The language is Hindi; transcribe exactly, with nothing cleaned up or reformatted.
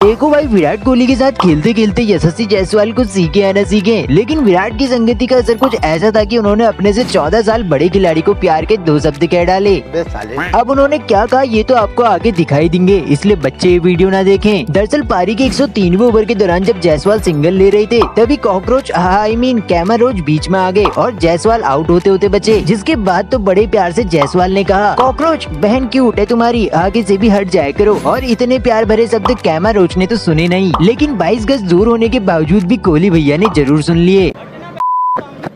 देखो भाई, विराट कोहली के साथ खेलते खेलते यशस्वी जायसवाल कुछ सीखे या न सीखे, लेकिन विराट की संगति का असर कुछ ऐसा था कि उन्होंने अपने से चौदह साल बड़े खिलाड़ी को प्यार के दो शब्द कह डाले। अब उन्होंने क्या कहा ये तो आपको आगे दिखाई देंगे, इसलिए बच्चे ये वीडियो ना देखें। दरअसल पारी के एक सौ तीनवें ओवर के दौरान जब जायसवाल सिंगल ले रहे थे, तभी कॉकरोच आई मीन कैमर रोच बीच में आ गए और जायसवाल आउट होते होते बचे। जिसके बाद तो बड़े प्यार से जायसवाल ने कहा, कॉकरोच बहन क्यूट है तुम्हारी, आगे से भी हट जाया करो। और इतने प्यार भरे शब्द कैमर रोच ने तो सुने नहीं, लेकिन बाईस गज दूर होने के बावजूद भी कोहली भैया ने जरूर सुन लिए।